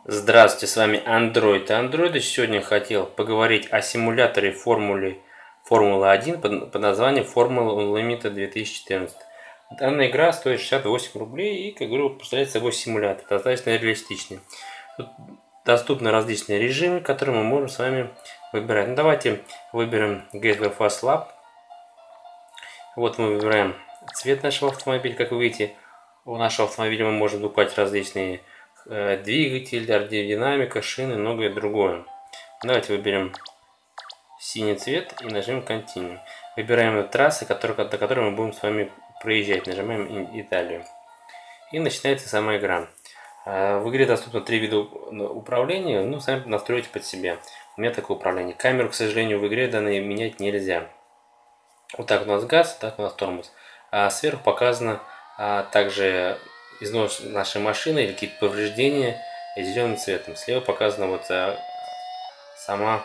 Здравствуйте, с вами Android и Android. Сегодня хотел поговорить о симуляторе Формулы 1 под названием Formula Unlimited 2014. Данная игра стоит 68 рублей и, как говорю, представляет собой симулятор, достаточно реалистичный. Тут доступны различные режимы, которые мы можем с вами выбирать. Ну, давайте выберем Gateway Fast Lab. Вот мы выбираем цвет нашего автомобиля. Как вы видите, у нашего автомобиля мы можем выбрать различные двигатель, аэродинамика, шины и многое другое. Давайте выберем синий цвет и нажмем Continue. Выбираем трассы, до которой мы будем с вами проезжать. Нажимаем Италию. И начинается сама игра. В игре доступно 3 вида управления, ну, сами настройте под себя. У меня такое управление. Камеру, к сожалению, в игре данной менять нельзя. Вот так у нас газ, так у нас тормоз. Сверху показано также износ нашей машины или какие-то повреждения зеленым цветом. Слева показана вот сама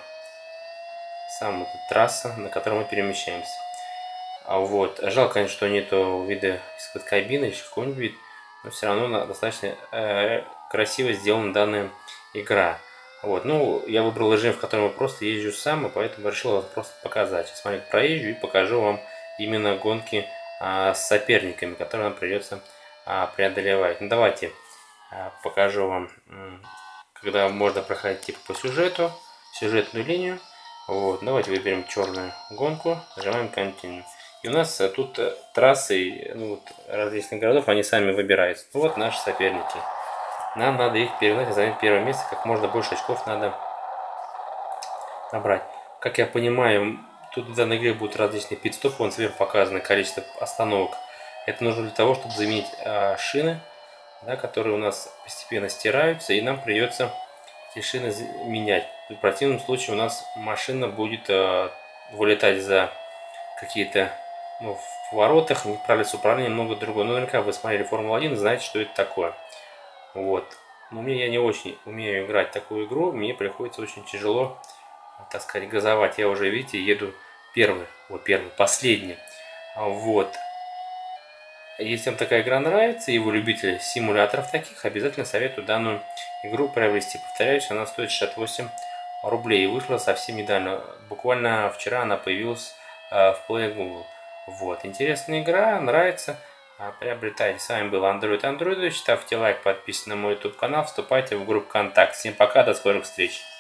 трасса, на которой мы перемещаемся. Вот. Жалко, конечно, что нету вида из кабины, еще какой-нибудь вид, но все равно достаточно красиво сделана данная игра. Вот. Ну, я выбрал режим, в котором я просто езжу сам, и поэтому решил вас просто показать. Сейчас маленько проезжу и покажу вам именно гонки с соперниками, которые нам придется преодолевать. Ну, давайте покажу вам, когда можно проходить типа по сюжетную линию. Вот, давайте выберем черную гонку, нажимаем Continue. И у нас тут трассы различных городов, они сами выбираются. Ну, вот наши соперники. Нам надо их перегнать и занять первое место, как можно больше очков надо набрать. Как я понимаю, тут в данной игре будут различные пит-стопы, вон сверху показано количество остановок. Это нужно для того, чтобы заменить шины, да, которые у нас постепенно стираются, и нам придется эти шины менять. В противном случае у нас машина будет вылетать за какие-то в воротах, не справляться с управлением, много другого. Но наверняка вы смотрели Формулу-1 и знаете, что это такое. Вот. Но я не очень умею играть в такую игру, мне приходится очень тяжело, так сказать, газовать. Я уже, видите, еду последний. Вот. Если вам такая игра нравится, и вы любитель симуляторов таких, обязательно советую данную игру приобрести. Повторяюсь, она стоит 68 рублей и вышла совсем недавно. Буквально вчера она появилась в Play Google. Вот, интересная игра, нравится, приобретайте. С вами был Android. Ставьте лайк, подписывайтесь на мой YouTube канал, вступайте в группу ВКонтакте. Всем пока, до скорых встреч.